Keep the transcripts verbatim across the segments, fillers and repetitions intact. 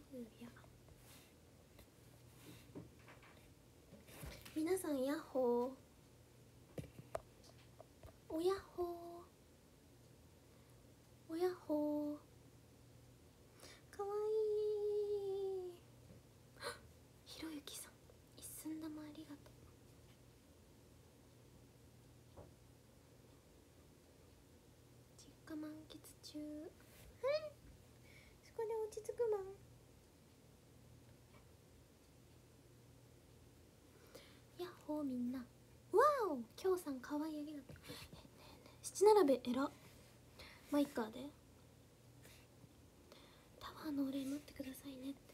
うや皆さんヤッホーおやっほーおやっほーかわいいひろゆきさん一寸玉ありがとう実家満喫中はいそこで落ち着くマンヤッホーみんなわおきょうさんかわいいありがとうえねえねえ七並べえらマイカーでタワーのお礼待ってくださいねって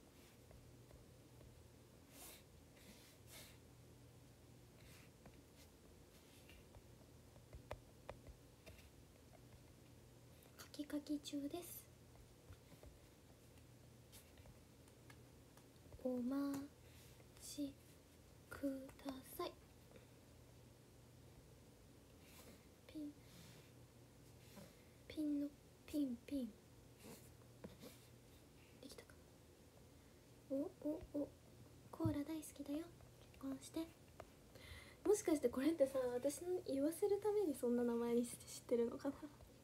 カキカキ中ですお待ちくださいピンピンのピンピンできたかおおおコーラ大好きだよ結婚してもしかしてこれってさ私の言わせるためにそんな名前にして知ってるのかな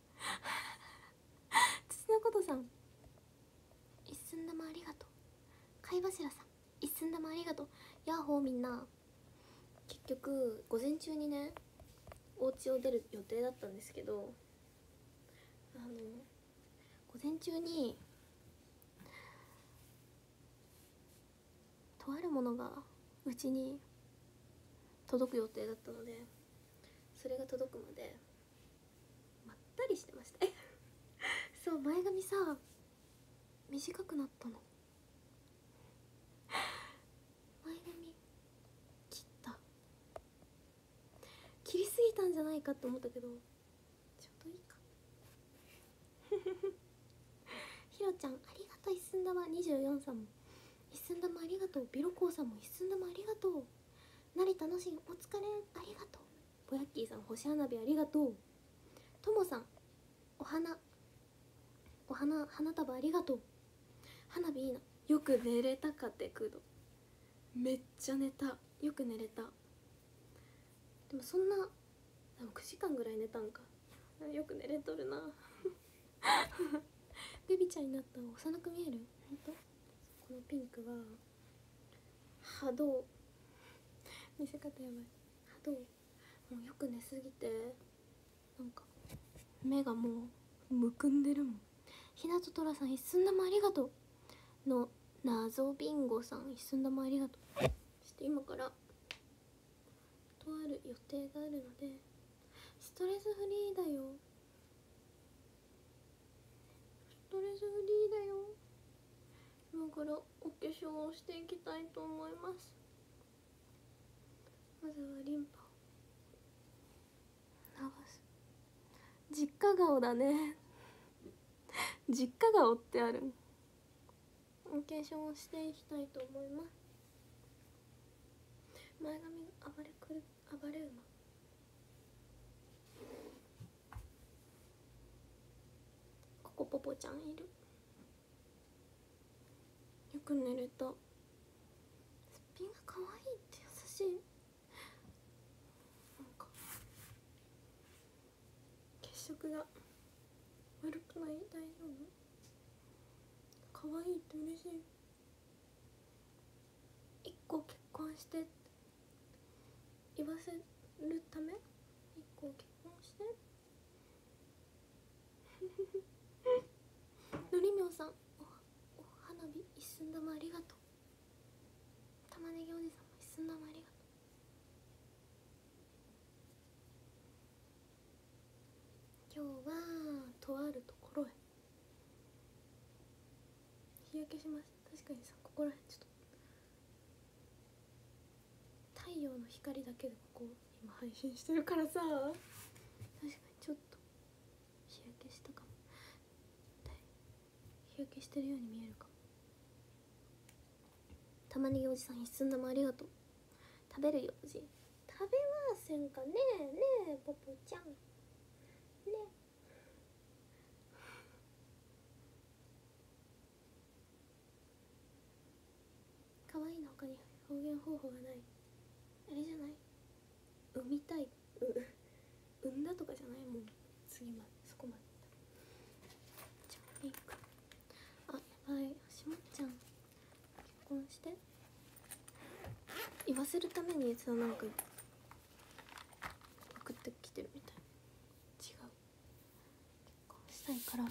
土のことさん一寸玉ありがとう貝柱さん一寸玉ありがとうヤッホーみんな結局午前中にねお家を出る予定だったんですけどあの午前中にとあるものがうちに届く予定だったのでそれが届くまでまったりしてましたえそう前髪さ短くなったの前髪切った切りすぎたんじゃないかって思ったけどちょうどいいかひろちゃんありがとう一寸玉にじゅうよんさんも一寸玉ありがとうビロコーさんも一寸玉ありがとう成田のしんお疲れありがとうぼやっきーさん星花火ありがとうともさんお花お花花束ありがとう花火いいなよく寝れたかってくどめっちゃ寝たよく寝れたでもそんなでもくじかんぐらい寝たんかよく寝れとるなベビちゃんになった幼く見えるほんとこのピンクは波動見せ方やばい波動もうよく寝すぎてなんか目がもうむくんでるもんひなととらさん一寸玉ありがとうの謎ビンゴさん一寸玉ありがとうそして今からとある予定があるのでストレスフリーだよストレスフリーだよ今からお化粧をしていきたいと思いますまずはリンパを流す実家顔だね実家顔ってあるお化粧をしていきたいと思います前髪が暴れくる暴れ馬ココポポちゃんいるよく寝れたすっぴんが可愛いって優しいなんか血色が悪くない大丈夫可愛いって嬉しい一個結婚してって言わせるため一個結婚してのりみょうさんおお花火一寸玉ありがとう玉ねぎおじさんも一寸玉ありがとう今日はとあるところへ日焼けしました確かにさここら辺ちょっと太陽の光だけでここ今配信してるからさ確かにちょっと日焼けしたかも日焼けしてるように見えるかも玉ねぎおじさん一寸玉ありがとう食べるよおじ食べませんかねえねえポポちゃんね可愛いの他に表現方法がない。あれじゃない、産みたい、う産んだとかじゃない、もう次までそこまで。じゃあいいか。あ、やばい、しもっちゃん結婚して言わせるためにさ、なんか送ってきてるみたい。違う、結婚したいから。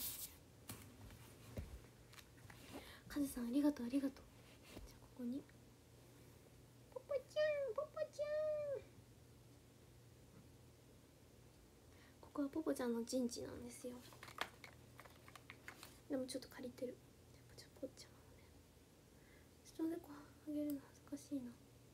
カズさんありがとうありがとう。じゃあここにポポちゃんポポちゃん、ここはポポちゃんの陣地なんですよ。でもちょっと借りてる。じゃあポポちゃんをね、ちょっとおでこあげるの恥ずかしいな。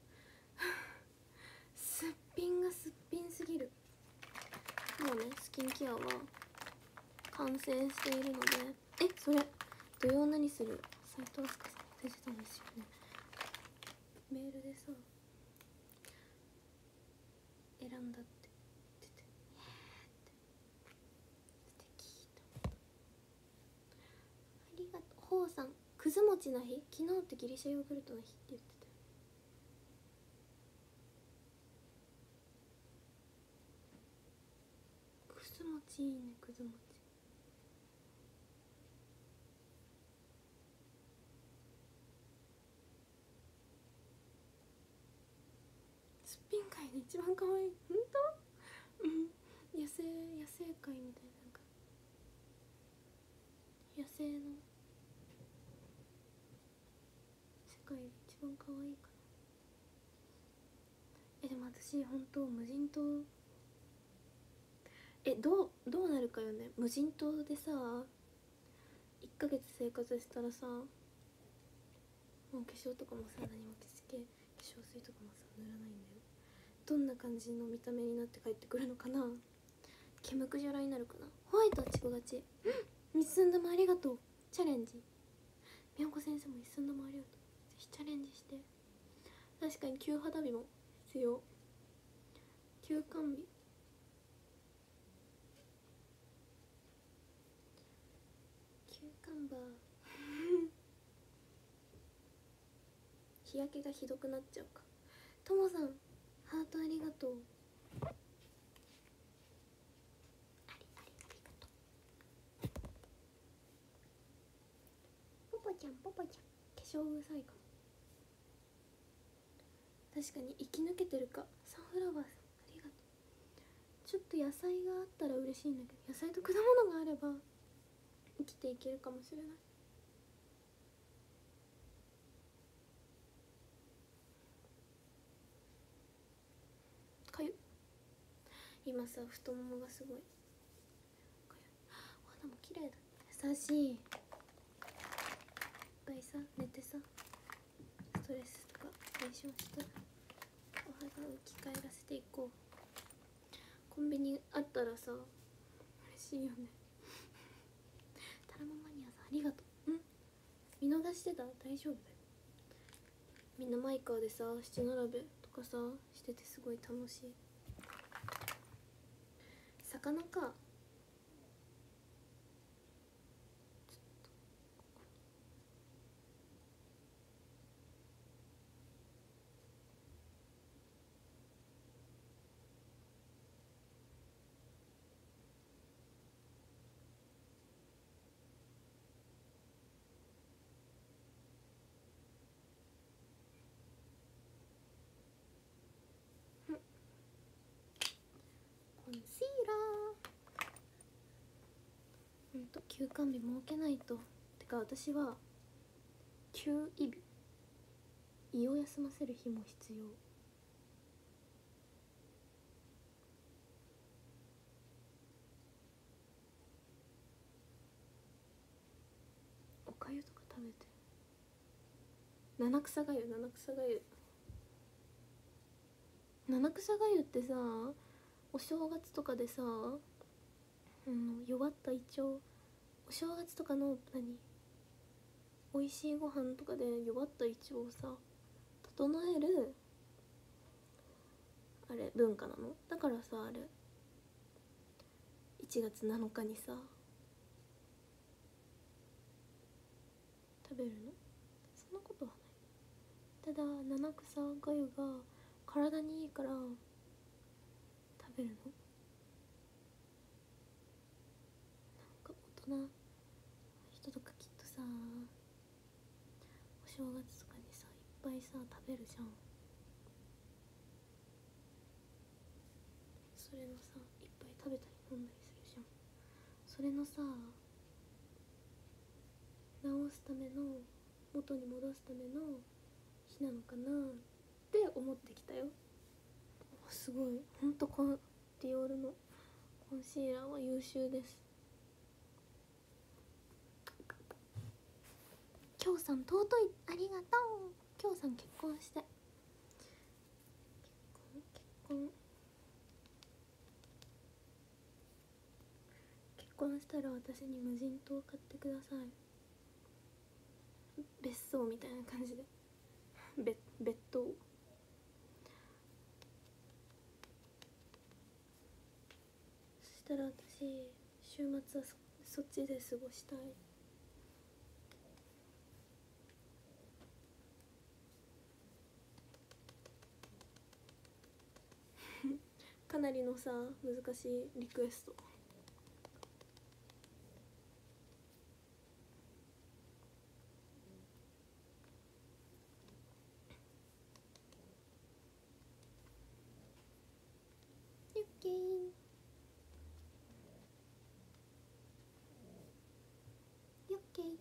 すっぴんがすっぴんすぎる。もうねスキンケアは完成しているので、え、それ土曜何する斉藤飛鳥さんが出てたんですよね。メールでさ選んだって言ってて、えーって素敵と。ありがとう。ほうさん、くず餅の日、昨日ってギリシャヨーグルトの日って言ってたよ。くず餅いいね、くず餅。すっぴん界で一番可愛い。ほんと？うん。野生野生界みたいな、なんか野生の世界で一番可愛いかな。え、でも私ほんと無人島、え、どうどうなるかよね。無人島でさいっかげつ生活したらさ、もう化粧とかもさ、何も化粧水とかもさ塗らないんだよ。どんな感じの見た目になって帰ってくるのかな。毛むくじゃらになるかな。ホワイトはチコ勝ち。うん、ミスンダもありがとう。チャレンジ。みよこ先生もミスンダもありがとう。ぜひチャレンジして。確かに旧肌日も必要。休館日、休館バー日焼けがひどくなっちゃうか。ともさんハートありがとう。ありありありがとう。ポポちゃんポポちゃん、化粧うるさいかも。確かに生き抜けてるか。サンフラワーさんありがとう。ちょっと野菜があったら嬉しいんだけど、野菜と果物があれば生きていけるかもしれない。かゆ今さ太ももがすごいかゆい。お肌も綺麗だ。優しい。いっぱいさ寝てさストレスとか解消してお肌を生き返らせていこう。コンビニあったらさ嬉しいよね。タラモマニアさんありがとう。ん見逃してた？大丈夫だよ。みんなマイカーでさ七並べとかさしててすごい楽しい。魚か。コンシーラーほんと休館日設けないと。てか私は休胃日、胃を休ませる日も必要。おかゆとか食べて。七草がゆ七草がゆ七草がゆってさお正月とかでさ、うん、弱った胃腸、お正月とかの何美味しいご飯とかで弱った胃腸をさ整えるあれ文化なの。だからさあれいちがつなのかにさ食べるの。そんなことはない。 ただ七草がゆが体にいいから食べるの。なんか大人の人とかきっとさ、お正月とかにさいっぱいさ食べるじゃん。それのさいっぱい食べたり飲んだりするじゃん。それのさ治すための、元に戻すための日なのかなって思ってきたよ。すごい、ほんとこのディオールのコンシーラーは優秀です。きょうさん尊い、ありがとう。きょうさん結婚して、結婚結婚結婚したら私に無人島を買ってください。別荘みたいな感じで、別別棟。そしたら私週末は そ, そっちで過ごしたい。かなりのさ難しいリクエスト。ユッキーユッキー。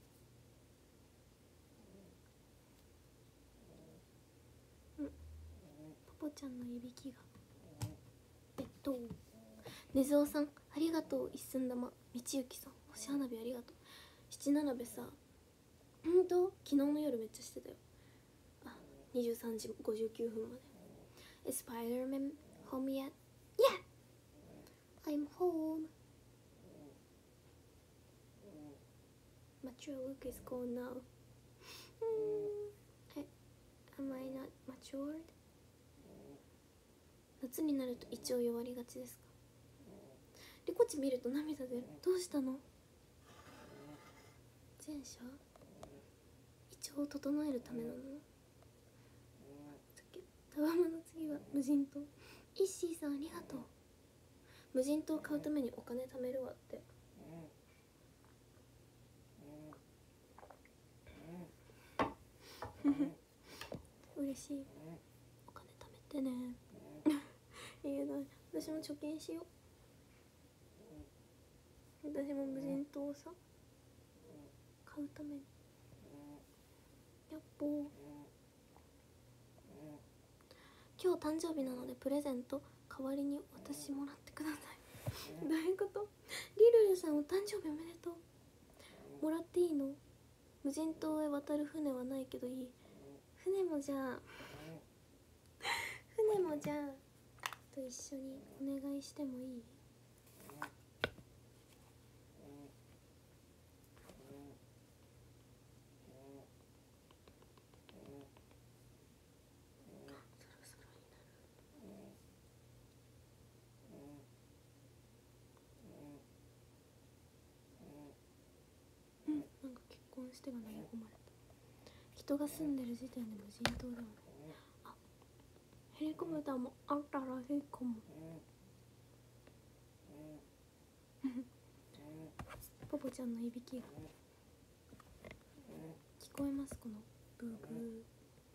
うん、ポポちゃんのいびきが。えっとねずおさんありがとう。一寸玉。道行さん星花火ありがとう。七七べさ、ほんと昨日の夜めっちゃしてたよ。あ、にじゅうさんじごじゅうきゅうふんまで。Is Spider-Man home yet? Yeah! I'm home. Mature Luke is gone now. Hmm, I, am I not matured? 夏になると胃腸弱りがちですか？リコチ見ると涙出る。どうしたの？前者？胃腸を整えるためなの？タワマの次は無人島。イッシーさんありがとう。無人島買うためにお金貯めるわって。嬉しい。お金貯めてね。いいけど私も貯金しよう。私も無人島をさ買うために。やっぽー。今日誕生日なのでプレゼント代わりに私もらってください。どういうこと？リルルさんお誕生日おめでとう。もらっていいの？無人島へ渡る船はないけどいい。船もじゃあ船もじゃあと一緒にお願いしてもいい？なんか結婚してが投げ込まれた。人が住んでる時点で無人島ではない。あ、ヘリコプターもあったらいいかも。ポポちゃんのいびきが聞こえます。このブーブー。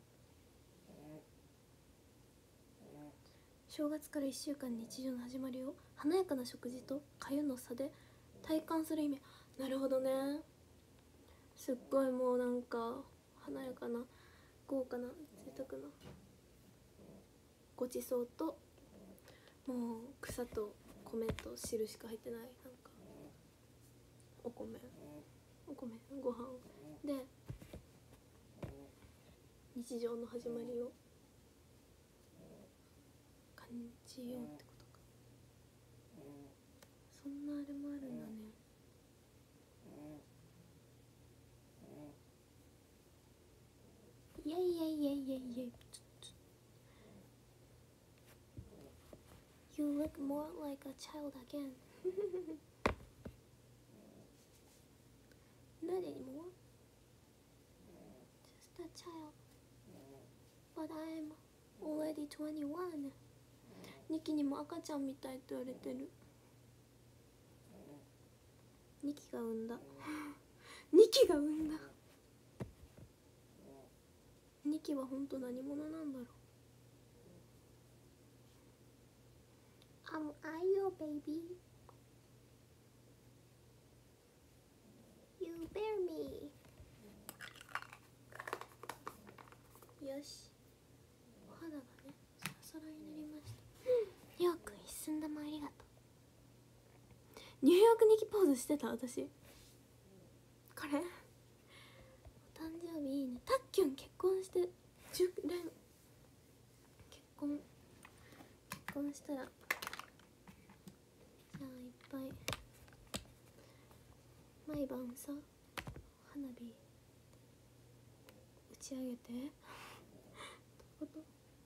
正月からいっしゅうかん日常の始まりを華やかな食事と粥の差で体感する意味。なるほどね。すっごいもうなんか華やかな豪華な贅沢なごちそうと、もう草と米と汁しか入ってない、なんかお米お米ご飯で日常の始まりを感じようってことか。そんなあれもあるんだね。イエイイエイイエイイエイイエイ。 You look more like a child again. Not anymore. Just a child. But I'm already twenty-one。 ニキにも赤ちゃんみたいと言われてる。ニキが産んだニキが産んだ。ニキは本当何者なんだろう。 Am I your baby? You bear me。 よし、お肌がねサラサラになりました。ようくん一寸玉ありがとう。ニューヨークニキポーズしてた私。これお誕生日いいね。たっきゅん結婚してじゅうねん結婚結婚したらじゃあいっぱい毎晩さ花火打ち上げてどういうこと。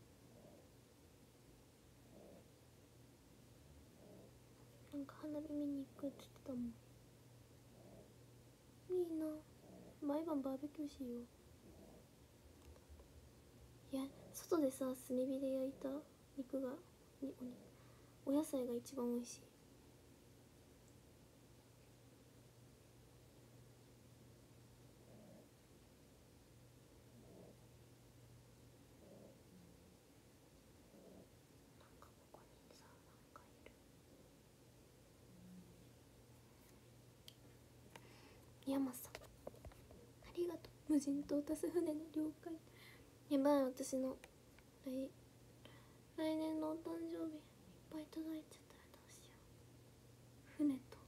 なんか花火見に行くって言ってたもん。いいな、毎晩バーベキューしよう。いや外でさ炭火で焼いた肉がにお野菜が一番美味しい。なんかここにさなんかいる。山さんありがとう。無人島足す船の了解。やばい、私の来来年のお誕生日いっぱい届いちゃったらどうしよう。船と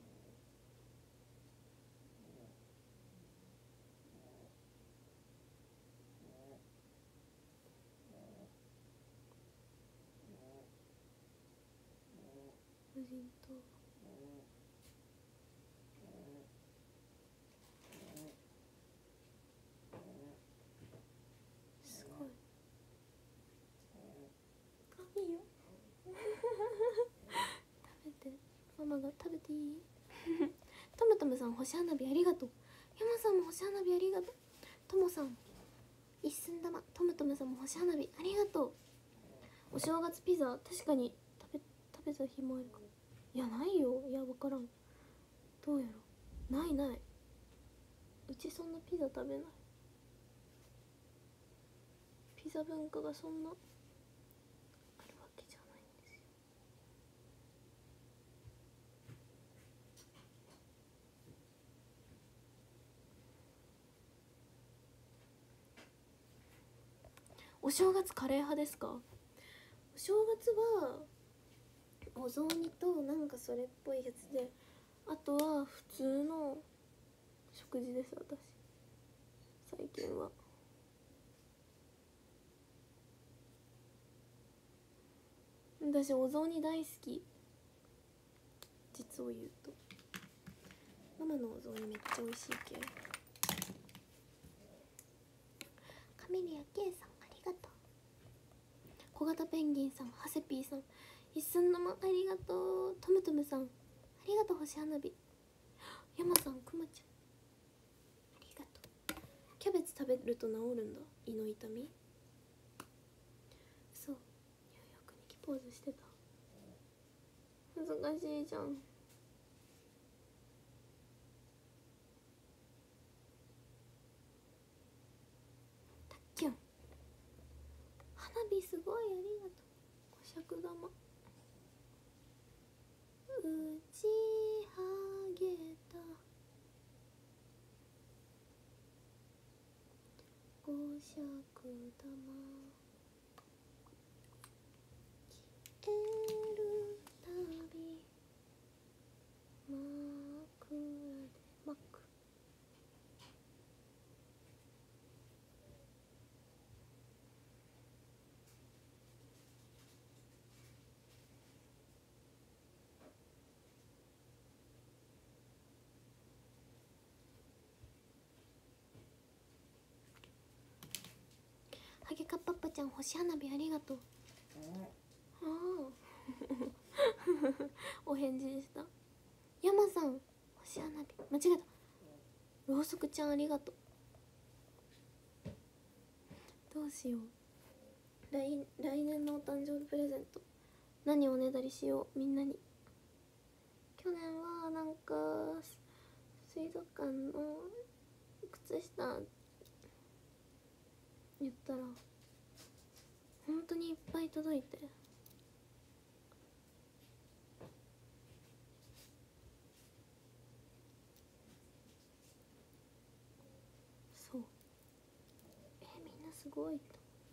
無人島すごい。あ、いいよ食べて、ママが食べていいトムトムさん星花火ありがとう。山さんも星花火ありがとう。ともさん一寸玉。トムトムさんも星花火ありがとう。お正月ピザ確かに食べ食べた日もあるかも。いやないよ。いや分からん。どうやろ。ないない。うちそんなピザ食べない。ピザ文化がそんなあるわけじゃないんですよ。お正月カレー派ですか。お正月はお雑煮となんかそれっぽいやつで、あとは普通の食事です。私最近は私お雑煮大好き。実を言うとママのお雑煮めっちゃ美味しい系。カメリア K さんありがとう。小型ペンギンさん、ハセピーさん一寸玉ありがとう。トムトムさんありがとう。星花火。山さん、くまちゃんありがとう。キャベツ食べると治るんだ、胃の痛み。そう、ニューヨークニキポーズしてた。難しいじゃん。たっきゅん花火すごいありがとう。五尺玉打ち上げた五尺玉消えるたび枕で巻く。ハゲカッパッパちゃん星花火ありがとう。ああお返事でした。山さん星花火間違えた。ろうそくちゃんありがとう。どうしよう。 来来年のお誕生日プレゼント何をおねだりしようみんなに。去年はなんか水族館の靴下言ったら本当にいっぱい届いて、そうえみんなすごいと。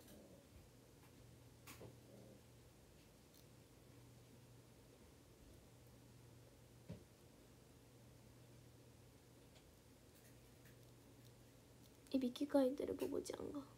いびきかいてるボボちゃんが。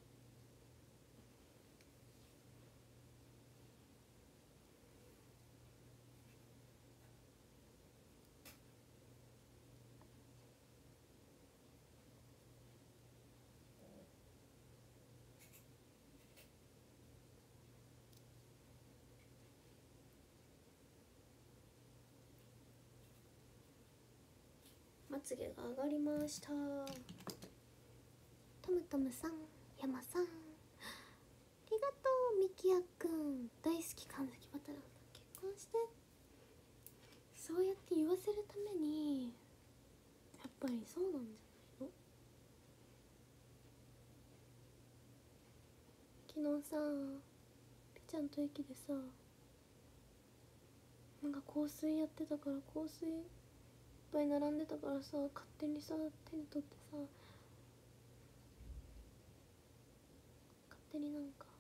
まつげが上がりました。トムトムさん、ヤマさん、ありがとう。ミキヤくん大好き神崎バタランさん結婚して。そうやって言わせるためにやっぱりそうなんじゃないの。昨日さぺちゃんと駅でさなんか香水やってたから香水いっぱい並んでたからさ勝手にさ手に取ってさ勝手になんか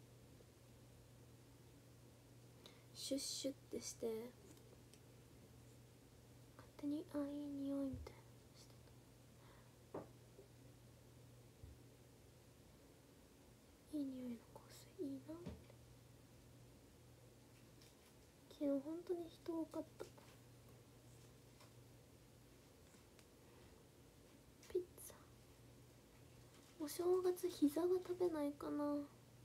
シュッシュッてして勝手にあいい匂いみたいなしてた。いい匂いの香水いいなって。昨日本当に人多かった。ピッツァお正月膝は食べないかな。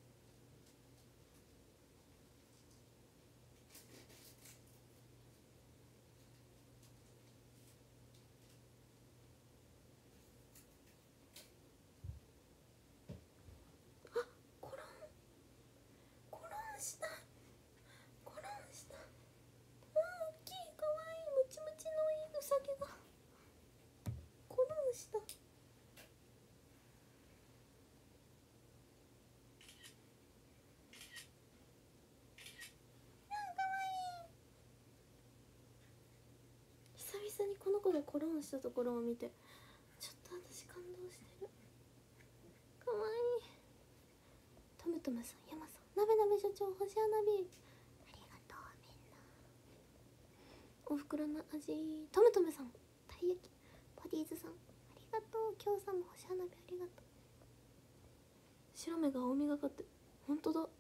久々にこの子がコロンしたところを見てちょっと私感動してる。かわいい。トムトムさん、ヤマさん、なべなべ社長、星花火ありがとう。みんなおふくろの味。トムトムさん、たい焼き。パディーズさんありがとう。きょうさんも星花火ありがとう。白目が青みがかってほんとだ。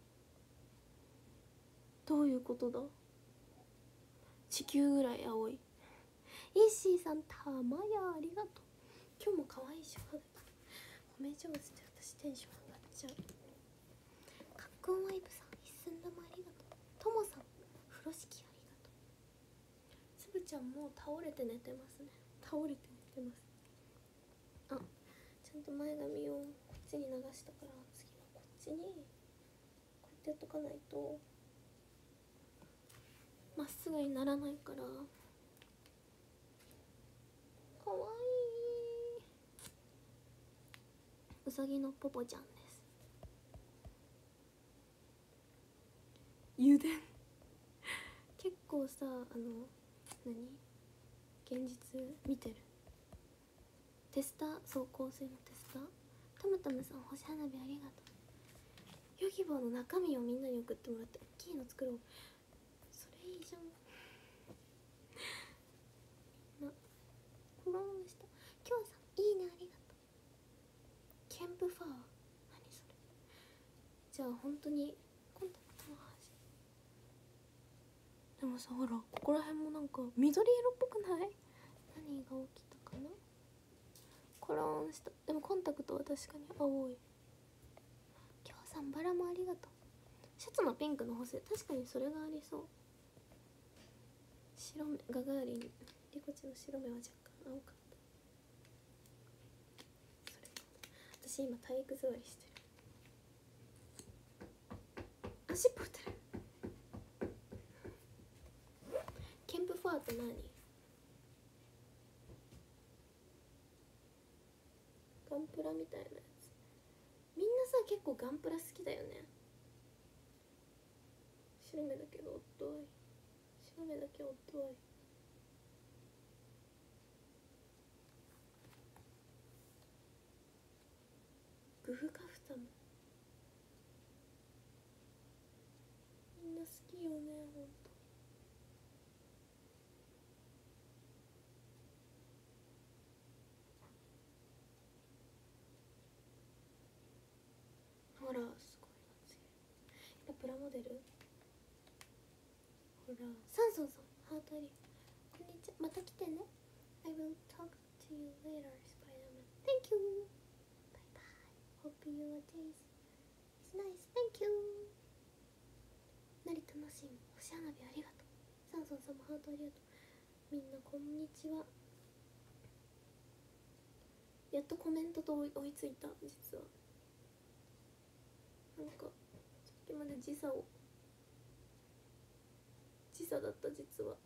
どういうことだ。地球ぐらい青い。イッシーさん、たまやありがとう。今日も可愛いし肌褒め上手で私テンション上がっちゃう。かっこんワイプさん、一寸玉ありがとう。ともさん、風呂敷ありがとう。つぶちゃんもう倒れて寝てますね。倒れて寝てます。あ、ちゃんと前髪をこっちに流したから次はこっちにこうやってやっとかないとまっすぐにならないから。かわいい。うさぎのポポちゃんです。油田結構さ、あの何現実見てる。テスター、そう香水のテスター。トムトムさん、星花火ありがとう。ヨギボーの中身をみんなに送ってもらって大きいの作ろう。それいいじゃん。みんなコロンした。きょうさん、いいねありがとう。キャンプファー何それ。じゃあ本当にコンタクトの話。でもさほらここら辺もなんか緑色っぽくない。何が起きたかな。コロンした。でもコンタクトは確かに青い。きょうさん、バラもありがとう。シャツのピンクの補正確かにそれがありそう。白目ガガーリンリコチの白目は若干青かった。それか私今体育座りしてる。 尻尾振ってる。キャンプファーって何？ガンプラみたいなやつ。みんなさ結構ガンプラ好きだよね。白目だけど夫愛、白目だけ夫愛。グフカフタもみんな好きよね、ほんと。ほらすごいな、次やっぱプラモデル。ほらサンソンさんハートあり、こんにちは、また来てね。 I will talk to you later Spider-Man. Thank you. Bye bye. Hope your day is nice. Thank you. 成田のしん星花火ありがとう。サンソンさんもハートありがとう。みんなこんにちは。やっとコメントと追いついた。実はなんかさっきまで時差を時差だった。実は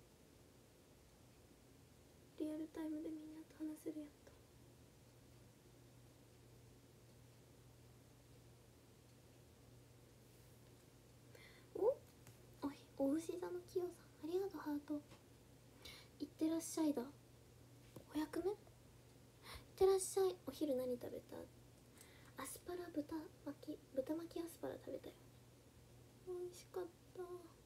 リアルタイムでみんなと話せるやっと。おおお牛座のきよさんありがとう。ハートいってらっしゃいだ。お役目いってらっしゃい。お昼何食べた？アスパラ豚巻き、豚巻きアスパラ食べたよ。美味しかった。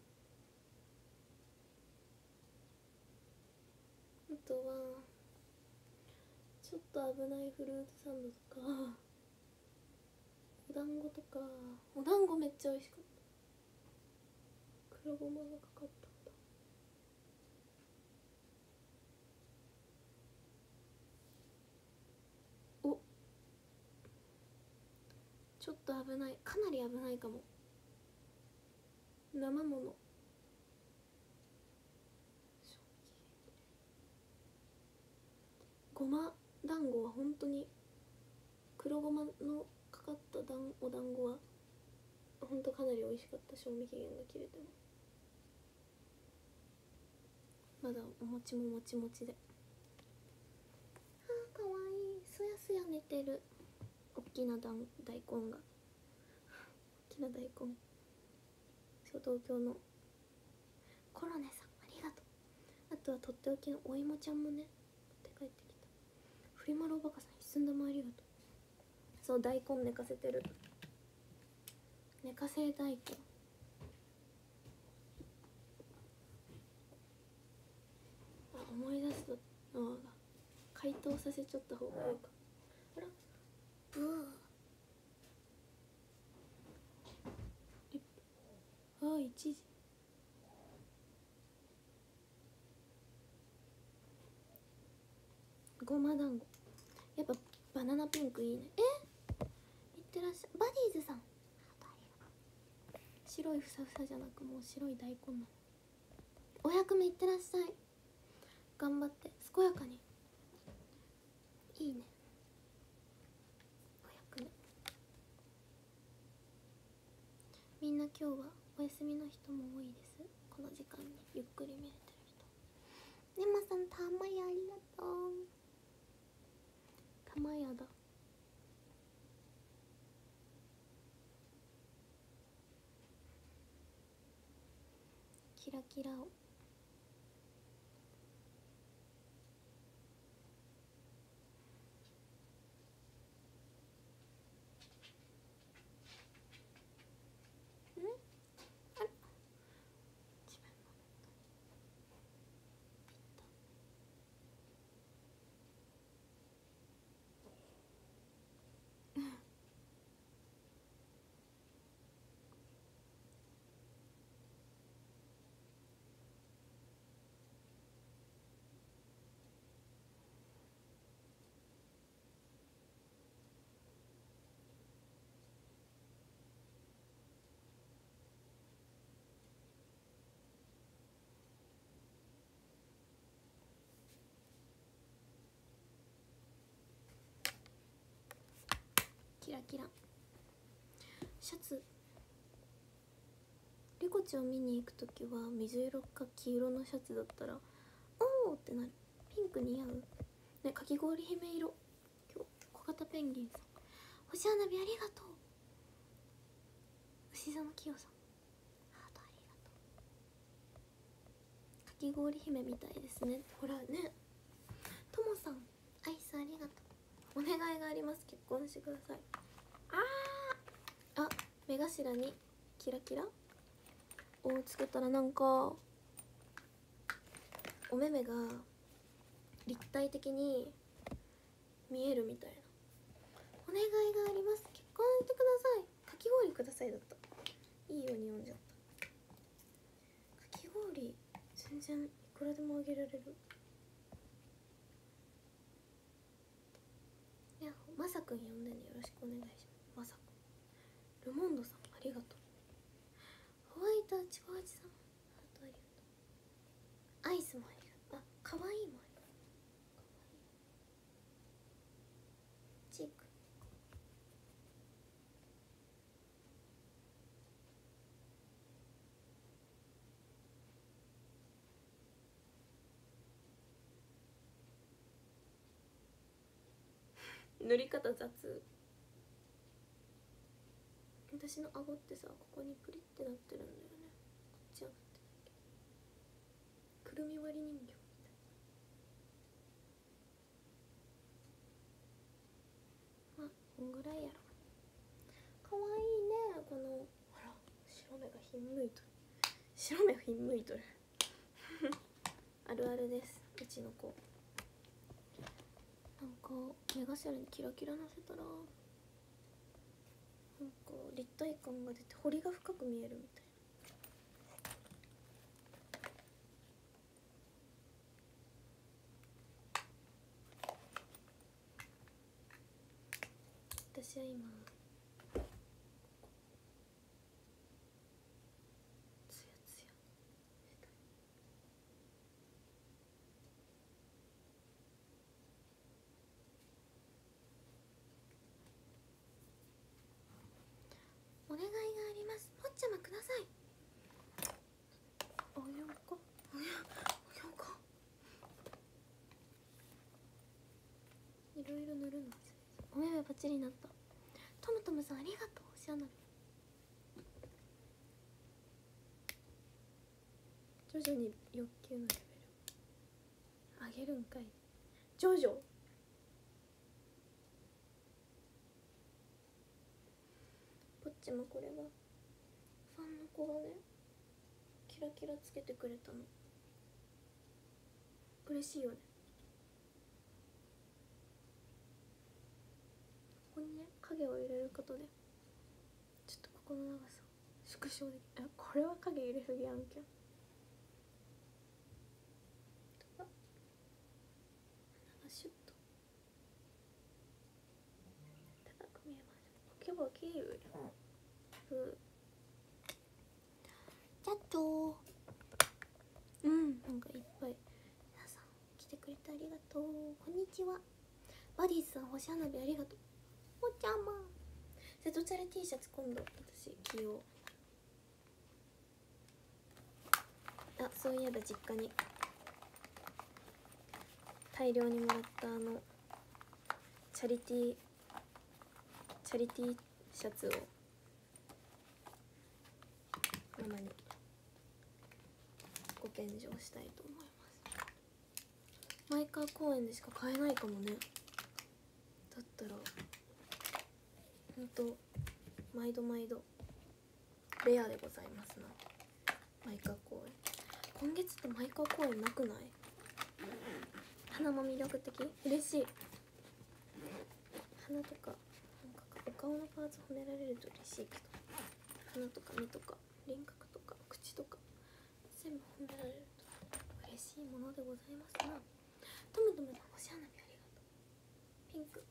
あとはちょっと危ないフルーツサンドとかお団子とか。お団子めっちゃ美味しかった。黒ごまがかかったんだ。おちょっと危ない、かなり危ないかも。生ものごま団子は本当に黒ごまのかかっただんお団子は本当かなり美味しかった。賞味期限が切れてもまだお餅ももちもちで。あーかわいい。すやすや寝てる。おっきな大根がおっきな大根。そう東京のコロネさんありがとう。あとはとっておきのお芋ちゃんもね持って帰ってきた。フリマロおバカさん一寸玉ありがとう。そう大根寝かせてる。寝かせ大根。あ思い出すとあ解凍させちゃった方がいいか。あらブーリップ。あいちじごま団子。やっぱバナナピンクいいね。えいってらっしゃい。バディーズさん白いふさふさじゃなくもう白い大根なの。お役目いってらっしゃい。頑張って健やかに。いいねお役目。みんな今日はお休みの人も多いです。この時間にゆっくり見れてる人。ねまさんたまやありがとう。たまやだ。キラキラをキラキラシャツリコちゃん見に行くときは水色か黄色のシャツだったらおーってなる。ピンク似合うね。かき氷姫色。今日小型ペンギンさん、星花火ありがとう。牛座のきよさん、ハートありがとう。かき氷姫みたいですね。ほらね。ともさん、アイスありがとう。お願いがあります、結婚してください。あーあ、目頭にキラキラをつけたらなんかお目目が立体的に見えるみたいな。お願いがあります、結婚してください。かき氷くださいだった。いいように読んじゃった。かき氷全然いくらでもあげられる。いや、まさくん呼んでね、よろしくお願いします。まさくん、ルモンドさんありがとう。ホワイトチコハチさん、ハートありがとう。アイスもありがとう。あ、かわいいもありがとう。チーク、塗り方雑。私の顎ってさ、ここにプリってなってるんだよね。こっちはなってないけど、くるみ割り人形みたい。まあこんぐらいやろ。かわいいね。このほら、白目がひんむいとる。白目がひんむいとるあるあるです、うちの子。なんか目頭にキラキラのせたらなんか立体感が出て彫りが深く見えるみたいな。私は今ツヤツヤしたい。お願いがあります、ぽっちゃまください。およこおよおよこ、いろいろ塗るの。お目目パッチリになった。トムトムさんありがとう。おしゃなび徐々に欲求のレベル上げるんかい。ジョジョぽっちもこれはファンの子がね、キラキラつけてくれたの。嬉しいよね。ここにね、影を入れることでちょっとここの長さ縮小できる。これは影入れすぎやんけん。鼻がシュッと高く見えます。ボケボケいうふジャッチョー。うん、なんかいっぱい皆さん来てくれてありがとう。こんにちは。バディさん、星花火ありがとう。おちゃま瀬戸チャレ T シャツ今度私着よう。あ、そういえば実家に大量にもらったあのチャリティーチャリティーシャツをママにご献上したいと思います。前川公園でしか買えないかもね。だったらほんと毎度毎度レアでございますな。前川公園、今月って前川公園なくない？花も魅力的。嬉しい。鼻とかなんかお顔のパーツ褒められると嬉しいけど、鼻とか目とか輪郭とか口とか全部褒められると嬉しいものでございますな。トムトムさん、星花火ありがとう。ピンク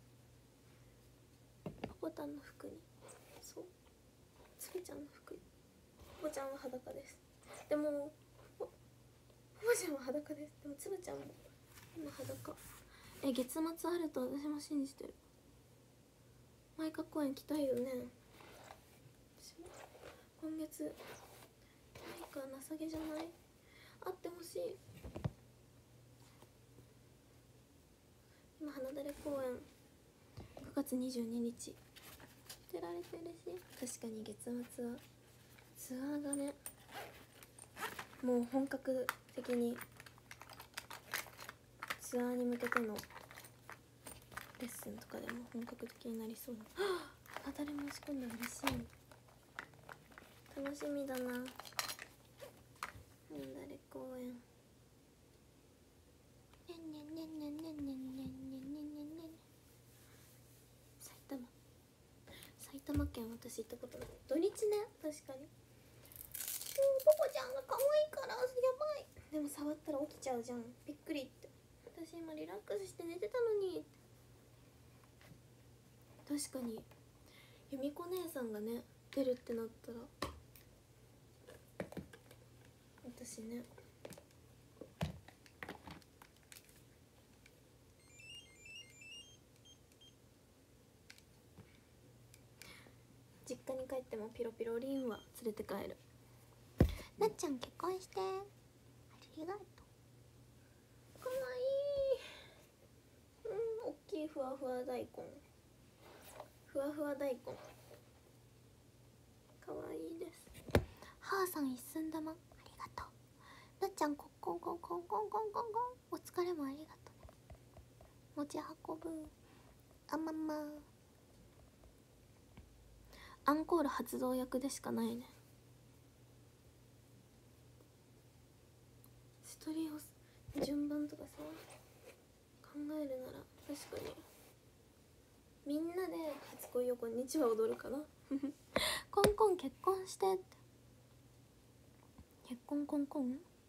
ポポタンの服に、そうつぶちゃんの服に。ポポちゃんは裸です。でもポポちゃんは裸です。でもつぶちゃんも今裸。え、月末あると私も信じてる。前川公園来たいよね。私も今月か情けじゃない。あってほしい。今花だれ公演くがつにじゅうににち出られてるし、確かに月末はツアーがね、もう本格的にツアーに向けてのレッスンとかでも本格的になりそうな。あ、誰も申し込んだ。嬉しい。楽しみだな。なんだれ公演。ねんねんねんねんねんねんねんねんねんねんねん。埼玉埼玉県私行ったことない。土日ね、確かに。ポコちゃんが可愛いからやばい。でも触ったら起きちゃうじゃん。びっくりって。私今リラックスして寝てたのに。確かに由美子姉さんがね出るってなったら私ね、実家に帰ってもピロピロリンは連れて帰る。なっちゃん結婚してありがとう。かわいい。うん、おっきいふわふわ大根、ふわふわ大根かわいいです。はーさん一寸玉ありがとう。なっちゃんコンコンコンコンコンコンコンコン、お疲れもありがとうね。持ち運ぶあまま。アンコール発動役でしかないね。ストリオ順番とかさ考えるなら確かにみんなで初恋をこんにちは踊るかな。コンコン結婚してって。結婚コンコン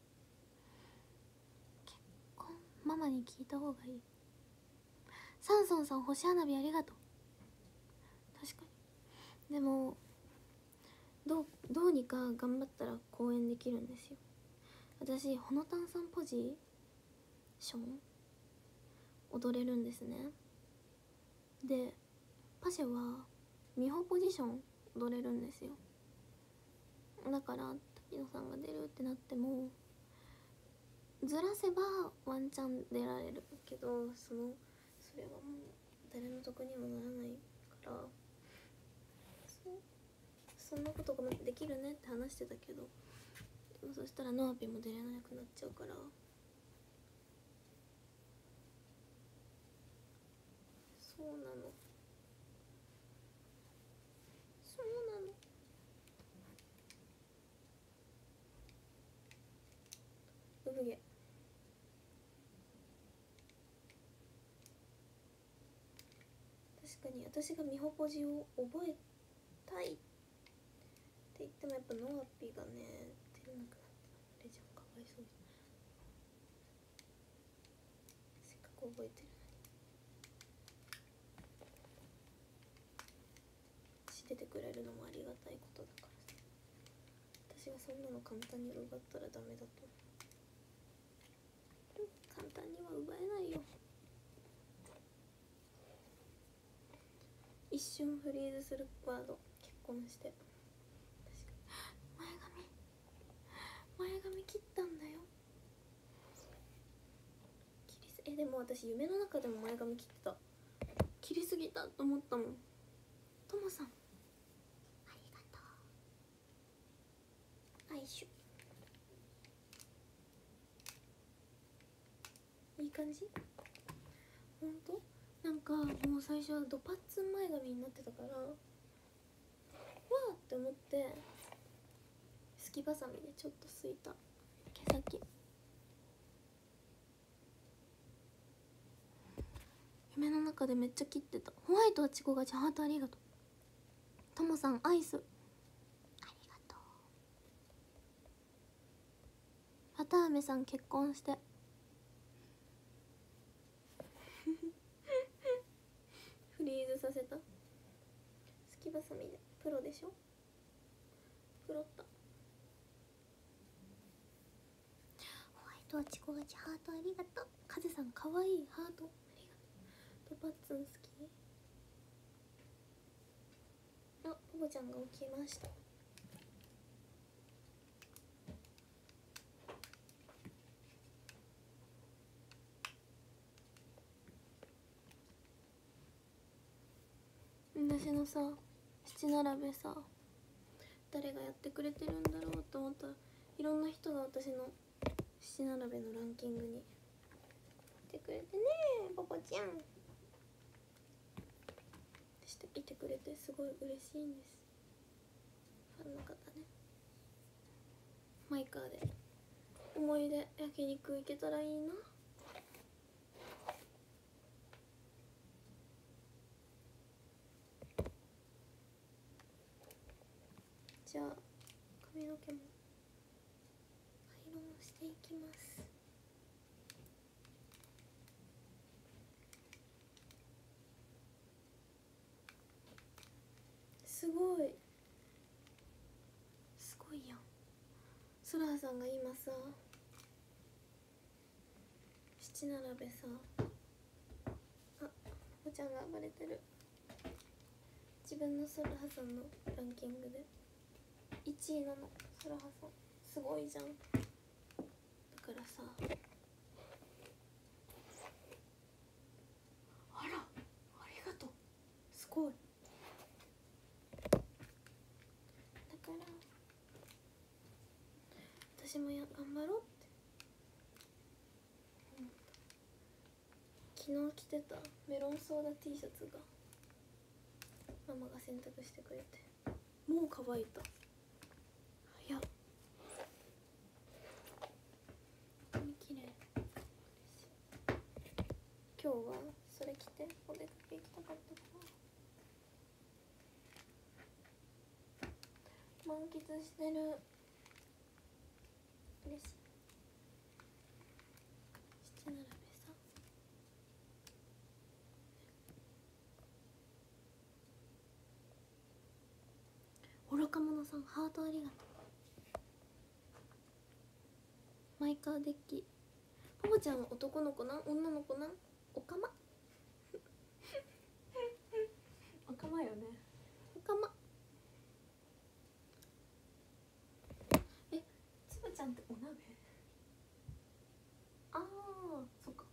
結婚ママに聞いた方がいい。サンソンさん星花火ありがとう。確かにでもどうどうにか頑張ったら公演できるんですよ。私ほのたんさんポジション踊れるんですね。でパシェはミホポジション踊れるんですよ。だから滝野さんが出るってなってもずらせばワンチャン出られるけど、そのそれはもう誰の得にもならないから、そそんなことができるねって話してたけど、でもそしたらノアピも出れなくなっちゃうから、そうなのそうなの。産毛確かに私がミホポジを覚えたいって言ってもやっぱノアピがね出れなくなったらあれじゃん、かわいそうじゃん。せっかく覚えてるのに。知っててくれるのもありがたいことだからさ、私がそんなの簡単に奪ったらダメだと思う。簡単には奪えないよ。一瞬フリーズするワード、結婚して。確かに前髪前髪切ったんだよ。切りすえでも私夢の中でも前髪切ってた。切りすぎたと思ったもん。ともさんありがとう。アイシュいい感じ。ほんとなんかもう最初はドパッツン前髪になってたからわーって思ってすきばさみでちょっとすいた毛先。夢の中でめっちゃ切ってた。ホワイトはチコがちハートありがとう。ともさんアイスありがとう。わたあめさん結婚してフリーズさせた。すきばさみでプロでしょ。プロった。ホワイトはチコがちハートありがとう。カズさんかわいいハートありがとう。ドパッツン好き。あ、ポポちゃんが起きました。 私のさ七並べさ誰がやってくれてるんだろうと思ったら、いろんな人が私の七並べのランキングに来てくれてねー、ポポちゃんしていてくれてすごい嬉しいんです。ファンの方ね。マイカーで思い出焼肉行けたらいいな。じゃあ髪の毛もアイロンしていきます。すごいすごいやん。そらさんが今さ七並べさ、あ、おちゃんが暴れてる。自分のそらさんのランキングでいちいなの。そらさんすごいじゃん。だからさ、あらありがとう、すごい。だから私もや頑張ろうって思った。昨日着てたメロンソーダ T シャツがママが洗濯してくれて、もう乾いた。早っ。本当に綺麗。今日はそれ着てお出かけ行きたかったから満喫してる。嬉しい。七並べさ、愚か者さんハートありがとう。マイカーデッキ。ポポちゃんは男の子なん女の子なん？おかまおかまよね。おかま。え、つぶちゃんってお鍋？ああ、そっか。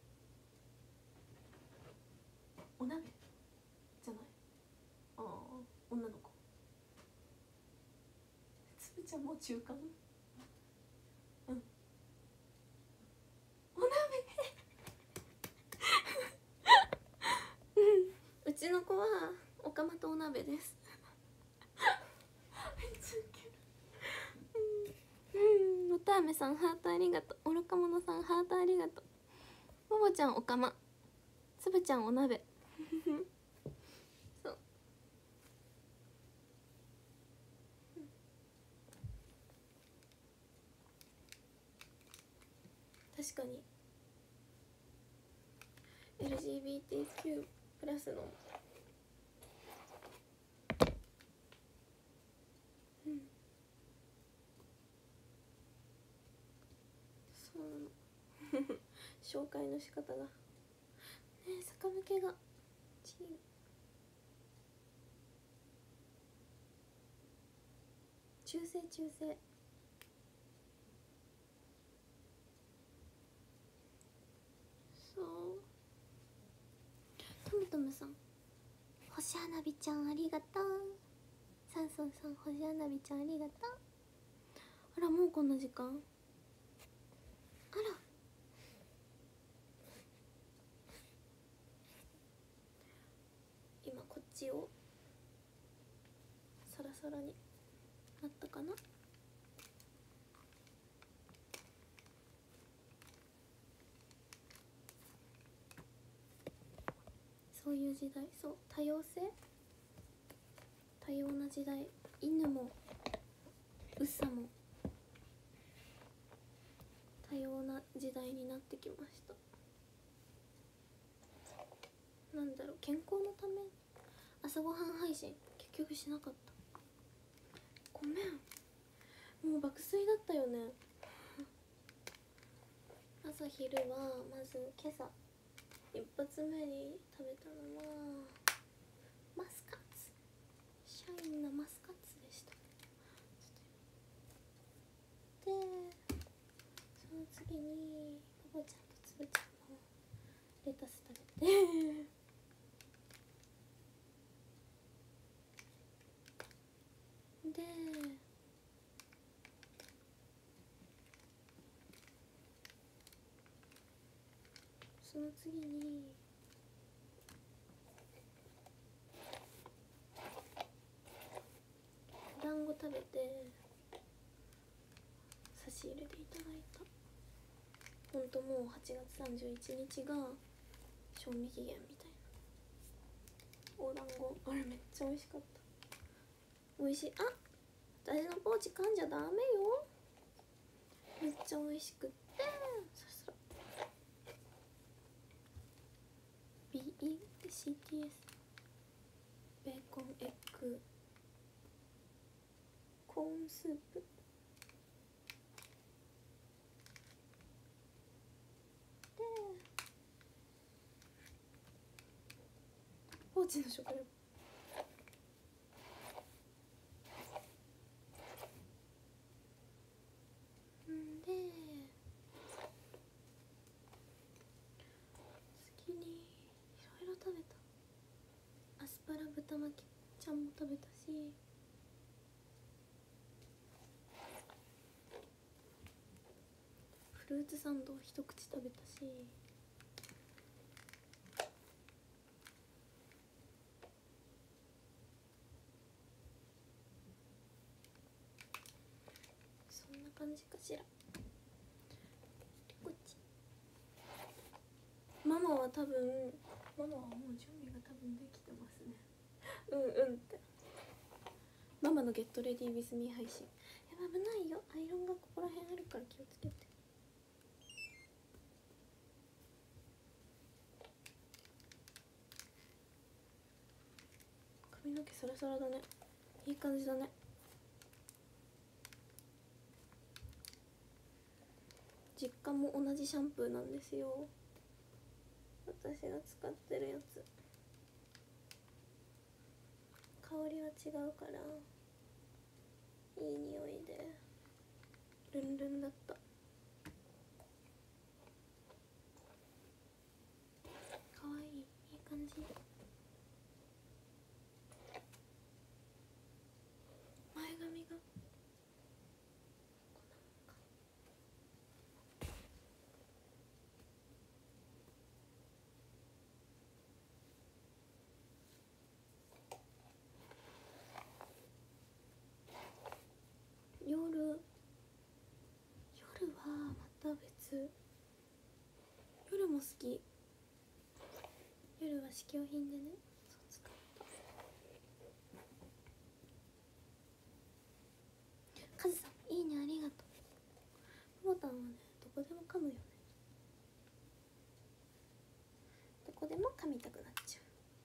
お鍋じゃない。ああ、女の子。つぶちゃんも中間？うん。お鍋うん、うちの子はおかまとお鍋です。めっちゃウケる。うん、のたあめさんハートありがとう。愚か者さんハートありがとう。ももちゃんおかま、つぶちゃんお鍋そう、確かに エルジービーティーキュー プラスの、うん、そうなの紹介の仕方がねえ、逆向けがチーム中性中性。そう、トムトムさん星花火ちゃんありがとう。サンソンさん星花火ちゃんありがとう。あら、もうこんな時間。あら、今こっちをサラサラになったかな。そういう時代、そう、多様性、多様な時代。犬もうさも多様な時代になってきました。なんだろう、健康のため朝ごはん配信結局しなかった。ごめん、もう爆睡だったよね朝昼はまず今朝一発目に食べたのはマスカッツ、シャインのマスカッツでした。で、その次にパパちゃんとつぶちゃんのレタス食べてでその次にお団子食べて差し入れでいただいた、ほんともうはちがつさんじゅういちにちが賞味期限みたいなお団子、あれめっちゃ美味しかった。美味しい。あ、私のポーチ噛んじゃダメよ。めっちゃ美味しくって、そしたら ビーイーシーティーエス ベーコンエッグコーンスープでポーチの食料んで、次にいろいろ食べた。アスパラ豚巻きちゃんも食べたし、フルーツサンドを一口食べたし、そんな感じかしら。こっちママは多分ママはもう準備が多分できてますね。うんうんって。ママのゲットレディーウィズミー配信、やば、危ないよ、アイロンがここら辺あるから気をつけて。髪の毛サラサラだね、いい感じだね。実家も同じシャンプーなんですよ、私が使ってるやつ。香りは違うからいい匂いでルンルンだった。かわいい、いい感じ。前髪が夜夜はまた別。夜も好き。夜は試供品でね、そう使った。カズさんいいね、ありがとう。ボタンはね、どこでも噛むよね。どこでも噛みたくなっちゃう。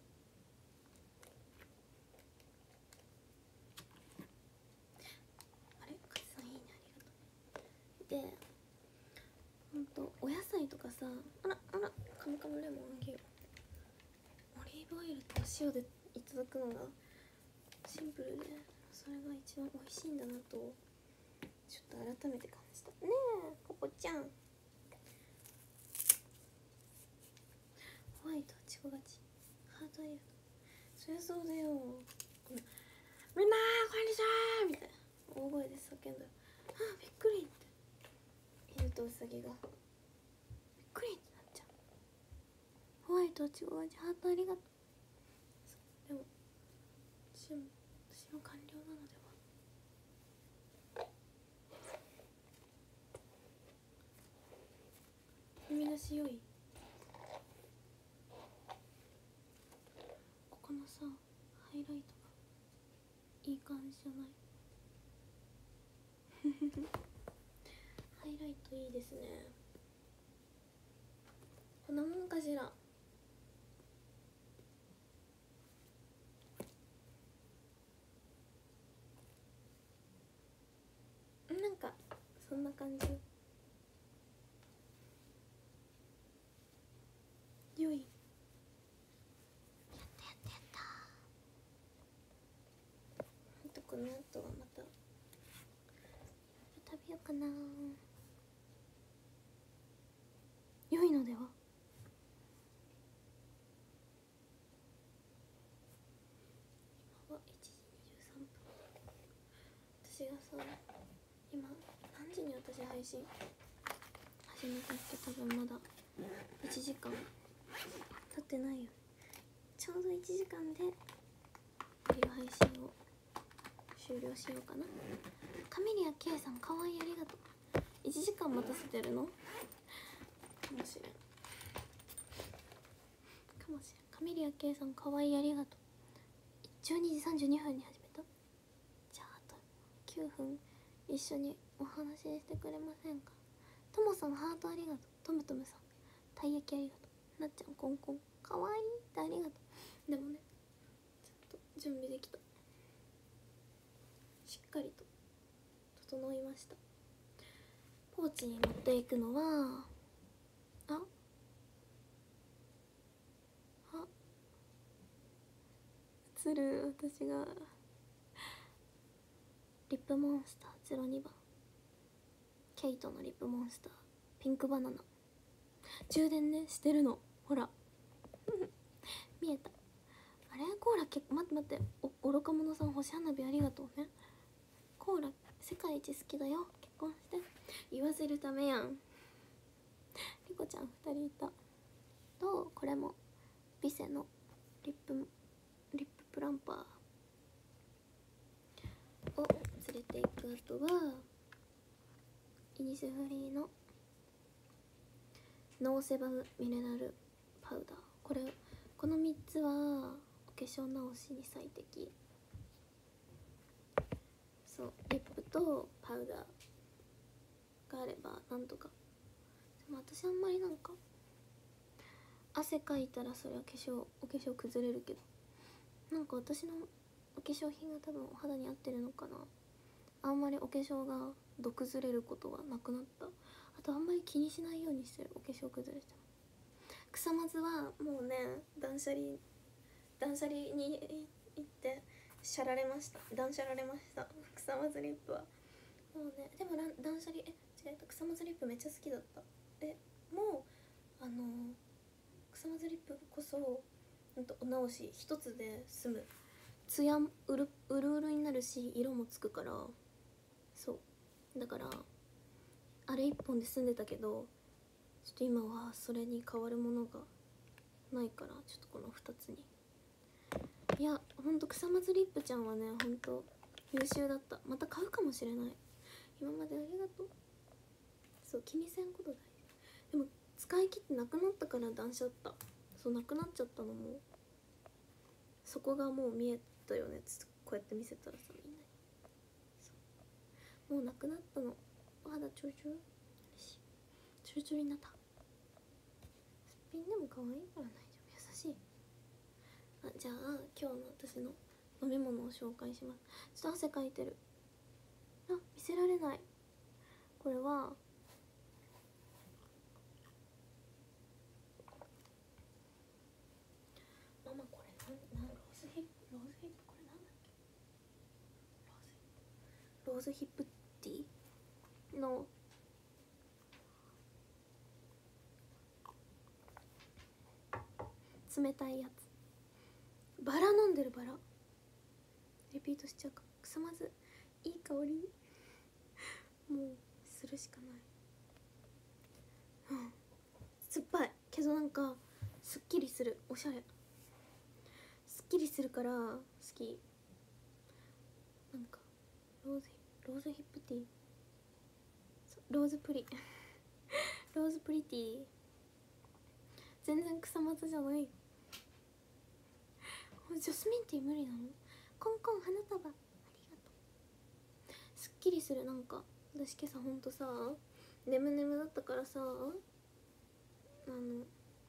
あれ、カズさんいいね、ありがとうね。で、ほんとお野菜とかさ、あらあら、カムカムレモンあげよう。オリーブオイルと塩でいただくのがシンプルで、それが一番美味しいんだなとちょっと改めて感じた。ねえコポちゃん、ホワイトはチコ勝ち、ハートありがとう。そりゃそうだよ、みんなこんにちはみたいな大声で叫んだら、あびっくりって、犬とウサギがびっくりってなっちゃう。ホワイトはチコ勝ち、ハートありがとう。でも私も私も完了なのでは。耳出し良い。ここのさハイライトがいい感じじゃないハイライトいいですね。こんなもんかしら。なんかそんな感じ。良い。やったやったやった。あとこの後はまた食べようかな。良いのでは。今はいちじにじゅうさんぷん。 私がさ今何時に私配信始めたっけ？多分まだいちじかん経ってないよ。ちょうどいちじかんでビデオ配信を終了しようかな。カメリア K さんかわいい、ありがとう。いちじかん待たせてるのかもしれんかもしれん。カメリア K さんかわいい、ありがとう。じゅうにじさんじゅうにふんに始めた。じゃああときゅうふん一緒にお話ししてくれませんか？ともさんハートありがとう。トムトムさんたい焼きありがとう。なっちゃんコンコンかわいいってありがとう。でもねちょっと準備できた。しっかりと整いました。ポーチに持っていくのはああ映る私がリップモンスターゼロにばんケイトのリップモンスターピンクバナナ充電ねしてるのほら見えた。あれコーラ結構待って待ってお愚か者さん星花火ありがとうね。コーラ世界一好きだよ結婚して言わせるためやん。リコちゃんふたりいた。とこれもビセのリップリッププランパーを連れていく。あとはイニスフリーのノーセバムミネラルパウダー。これこのみっつはお化粧直しに最適。そうリップとパウダーがあればなんとか。でも私あんまりなんか汗かいたらそれは化粧お化粧崩れるけど、なんか私のお化粧品が多分お肌に合ってるのかな。あんまりお化粧がど崩れることはなくなった。あとあんまり気にしないようにしてる。お化粧崩れても。草まずはもうね断捨離断捨離に行ってしゃられました。断捨られました草まずリップは。もうねでも断捨離え違えた。草まずリップめっちゃ好きだった。えもうあの草まずリップこそほんとお直し一つで済む。ツヤうるうるうるになるし色もつくから。そうだからあれ一本で済んでたけどちょっと今はそれに代わるものがないからちょっとこのふたつに。いやほんと草まずリップちゃんはねほんと優秀だった。また買うかもしれない。今までありがとう。そう気にせんこと大事。でも使い切ってなくなったから断捨った。そうなくなっちゃったのもそこがもう見えたよね。こうやって見せたらさみんなにもうなくなったの。お肌チュルチュルチュルチュルになった。すっぴんでも可愛いから大丈夫。優しい。あじゃあ今日の私の飲み物を紹介します。ちょっと汗かいてる。あ見せられない。これはママこれなんなんローズヒップローズヒップこれなんだっけ。ローズヒップティーの冷たいやつ。バラ飲んでる。バラリピートしちゃうか。草まずいい香りもうするしかない。うん酸っぱいけどなんかすっきりする。おしゃれすっきりするから好き。なんかローズローズヒップティーローズプリローズプリティー全然草松じゃない。ジャスミンティー無理なの。コンコン花束ありがとう。すっきりする。なんか私今朝ほんとさ眠眠だったからさあの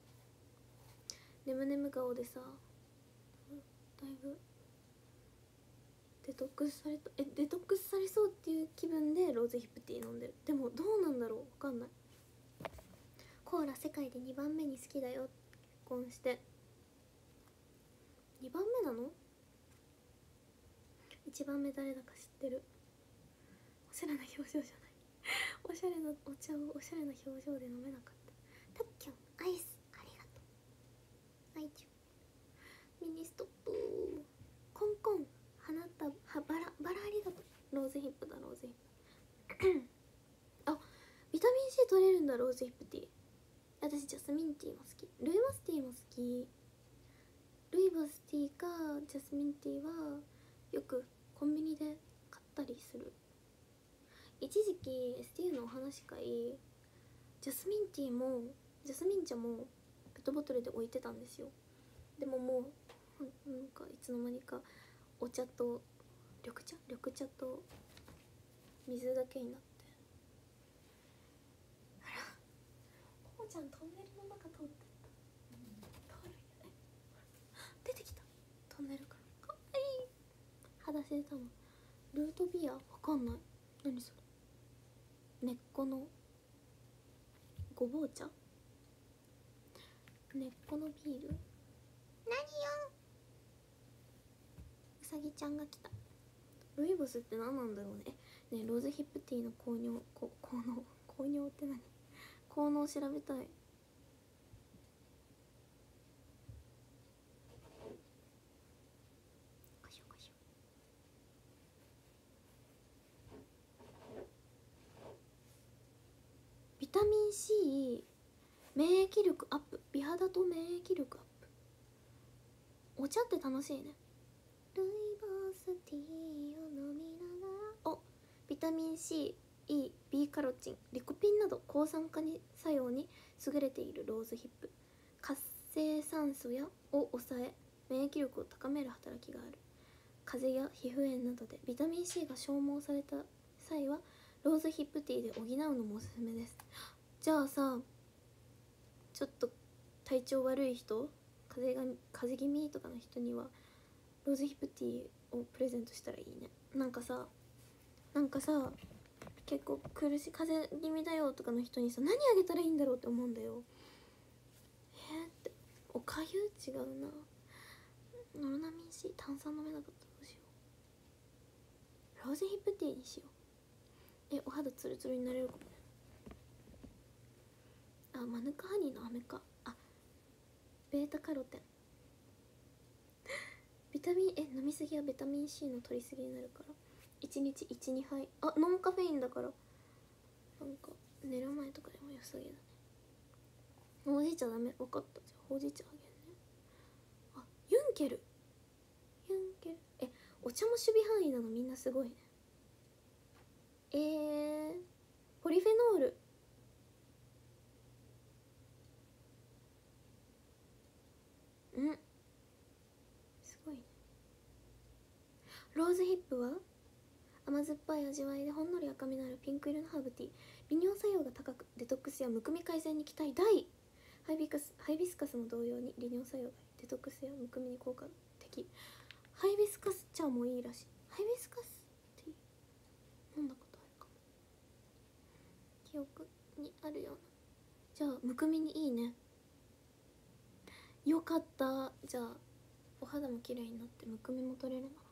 眠眠顔でさだいぶデトックスされた。えデトックスされそうっていう気分でローズヒップティー飲んでる。でもどうなんだろうわかんない。コーラ世界でにばんめに好きだよ。結婚してにばんめなの。いちばんめ誰だか知ってる。おしゃれな表情じゃないおしゃれなお茶をおしゃれな表情で飲めなかった。たっきゅんアイスありがとう。アイチュミニストップコンコン花束はバラバラありがとう。ローズヒップだローズヒップティー。私ジャスミンティーも好き、ルイボスティーも好き。ルイボスティーかジャスミンティーはよくコンビニで買ったりする。一時期 エスティーユー のお話会、ジャスミンティーもジャスミン茶もペットボトルで置いてたんですよ。でももうなんかいつの間にかお茶と緑茶緑茶と水だけになって、あらポモちゃんトンネルの中通ってった、通るよね、出てきたトンネルから、かわいい。裸足でたの。ルートビアわかんない、何それ。根っこのごぼう茶、根っこのビール。何よ、うさぎちゃんが来た。ルイボスって何なんだろうね。えねえローズヒップティーの効能こ効能効能って何、効能調べたい。かしょかしょ。ビタミン C 免疫力アップ、美肌と免疫力アップ。お茶って楽しいね。ルイボスティーを飲みながら、おビタミン C、E、B カロチン、リコピンなど抗酸化に作用に優れているローズヒップ。活性酸素やを抑え免疫力を高める働きがある。風邪や皮膚炎などでビタミン C が消耗された際はローズヒップティーで補うのもおすすめです。じゃあさ、ちょっと体調悪い人、風邪が風邪気味とかの人にはローズヒップティーをプレゼントしたらいいね。なんかさなんかさ結構苦しい風邪気味だよとかの人にさ、何あげたらいいんだろうって思うんだよ。えー、っておかゆ違うな。ノロナミン C 炭酸飲めなかったらどうしよう。ローズヒップティーにしよう。えお肌ツルツルになれるかもね。あマヌカハニーの飴か。あベータカロテンビタミンえ飲みすぎはビタミン C の取りすぎになるからいちにちいち、にはい。あノンカフェインだからなんか寝る前とかでも良さげだね。ほうじ茶ダメ、分かった。じゃあほうじ茶あげるね。あユンケルユンケルえお茶も守備範囲なのみんなすごいね。えー、ポリフェノールうんすごいね。ローズヒップは甘酸っぱい味わいでほんのり赤みのあるピンク色のハーブティー。利尿作用が高くデトックスやむくみ改善に期待大。ハイビカスハイビスカスも同様に利尿作用がデトックスやむくみに効果的。ハイビスカス茶もいいらしい。ハイビスカスティー飲んだことあるかも、記憶にあるような。じゃあむくみにいいね。よかった。じゃあお肌も綺麗になってむくみも取れるなら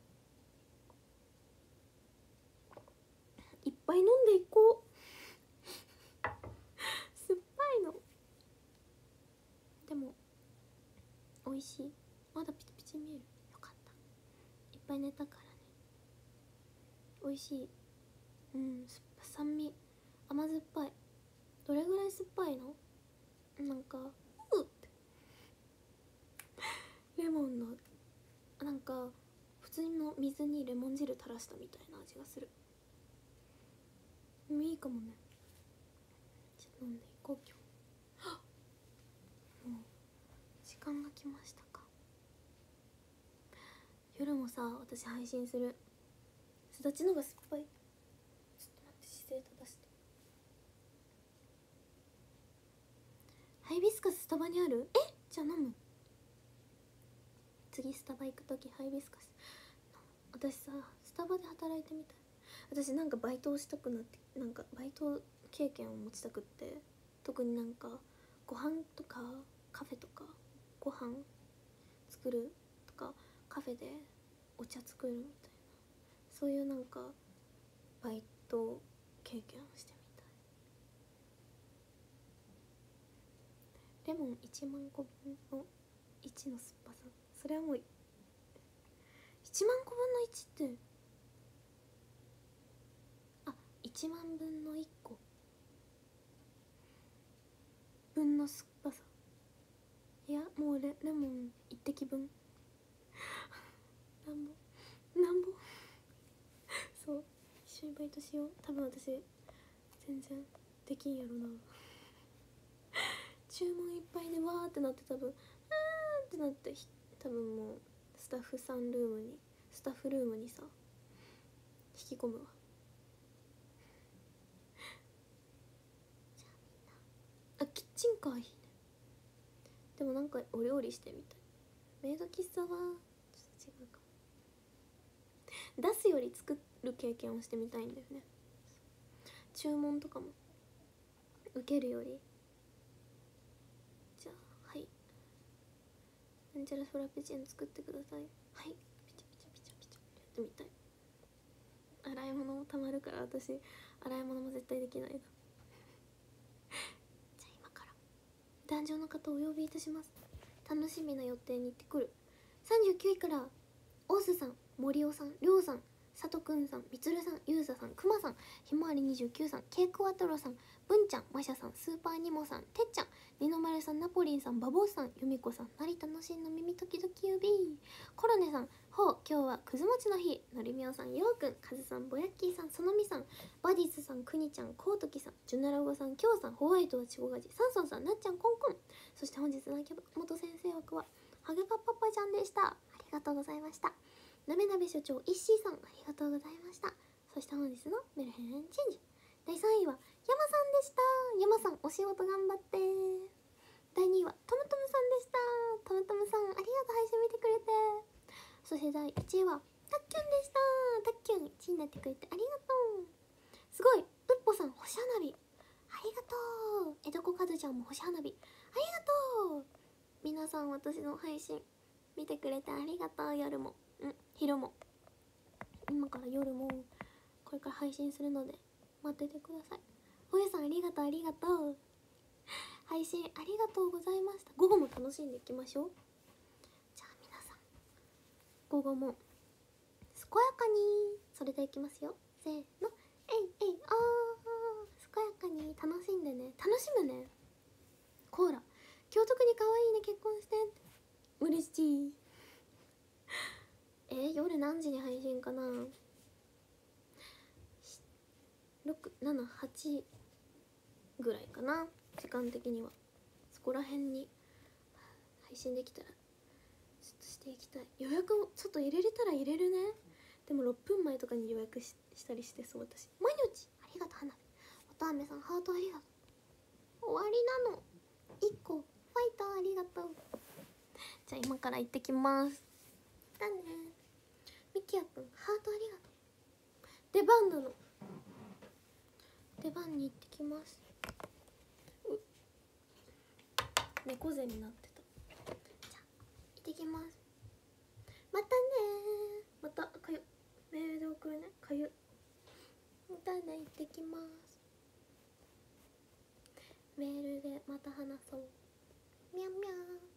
いっぱい飲んでいこう酸っぱいのでも美味しい。まだピチピチ見える。よかった。いっぱい寝たからね。美味しい。うん酸っぱ酸味甘酸っぱい。どれぐらい酸っぱいの？なんかうってレモンのなんか普通の水にレモン汁垂らしたみたいな味がする。でもいいかもね。ちょっと飲んでいこう今日。もう時間が来ましたか。夜もさ私配信する。すだちのが酸っぱい。ちょっと待って姿勢正して。ハイビスカススタバにある？えじゃあ飲む。次スタバ行く時ハイビスカス。私さスタバで働いてみたい。私なんかバイトをしたくなって、なんかバイト経験を持ちたくって、特になんかご飯とかカフェとかご飯作るとかカフェでお茶作るみたいな、そういうなんかバイト経験をしてみたい。レモンいちまんこぶんのいちの酸っぱさ、それはもういちまんこぶんのいちってあいちまんぶんのいっこ。 分の酸っぱさ、いやもうレレモン一滴分なんぼなんぼそう、一緒にバイトしよう。多分私全然できんやろな注文いっぱいでわーってなって、多分あーってなって、多分もうスタッフさんルームにスタッフルームにさ引き込むわ。じゃあみんな、あ、キッチンカーいいね。でもなんかお料理してみたい。メイド喫茶はちょっと違うかも。出すより作る経験をしてみたいんだよね。注文とかも受けるより。じゃあはい、なんちゃらフラペチーノ作ってください。はい、ピチャピチャピチャピチャやってみたい。洗い物もたまるから、私洗い物も絶対できないなじゃあ今から壇上の方をお呼びいたします。楽しみな予定に行ってくる。さんじゅうきゅういからオースさん、森尾さん、りょうさん、さとくんさん、みつるさん、ゆうささん、くまさん、ひまわりにじゅうきゅうさん、ケイクワトロさん、ぶんちゃん、ましゃさん、スーパーニモさん、てっちゃん、にのまるさん、ナポリンさん、バボーさん、ゆみこさん、成田のしんの耳時々指、コロネさん、ほう、今日はくず餅の日、のりみおさん、ようくん、かずさん、ぼやっきーさん、そのみさん、バディズさん、くにちゃん、こうときさん、じゅならごさん、きょうさん、ホワイトはちごがじ、サンソンさん、なっちゃん、コンコン。そして本日の秋元先生枠はハゲパパパちゃんでした。ありがとうございました。なめなべ所長いっしーさん、ありがとうございました。そして本日のメルヘンチェンジだいさんいはヤマさんでした。ヤマさんお仕事頑張って。だいにいはトムトムさんでした。トムトムさんありがとう、配信見てくれて。そしてだいいちいはたっきゅんでした。たっきゅんいちいになってくれてありがとう。すごい、うっぽさん星花火ありがとう。えどこかずちゃんも星花火ありがとう。皆さん私の配信見てくれてありがとう。夜もん昼も、今から夜もこれから配信するので待っててください。おゆさんありがとうありがとう。配信ありがとうございました。午後も楽しんでいきましょう。じゃあ皆さん午後も健やかに。それでいきますよ、せーの、えいえいあー、健やかに楽しんでね。楽しむね。コーラ今日特に可愛いね、結婚して嬉しい。えー、夜何時に配信かな。ろく、なな、はちぐらいかな、時間的には。そこら辺に配信できたらちょっとしていきたい。予約もちょっと入れれたら入れるね。でもろっぷんまえとかに予約 し, したりしてそう。私毎日ありがとう。花火おたあめさんハートありがとう。終わりなのいっこファイトありがとう。じゃあ今から行ってきます。だね。みきやくんハートありがとう。出番なの。出番に行ってきます。う猫背になってた。じゃあ行ってきます。またねー。またかゆメールで送るね。かゆまたね。行ってきます。メールでまた話そう。みゃんみゃん。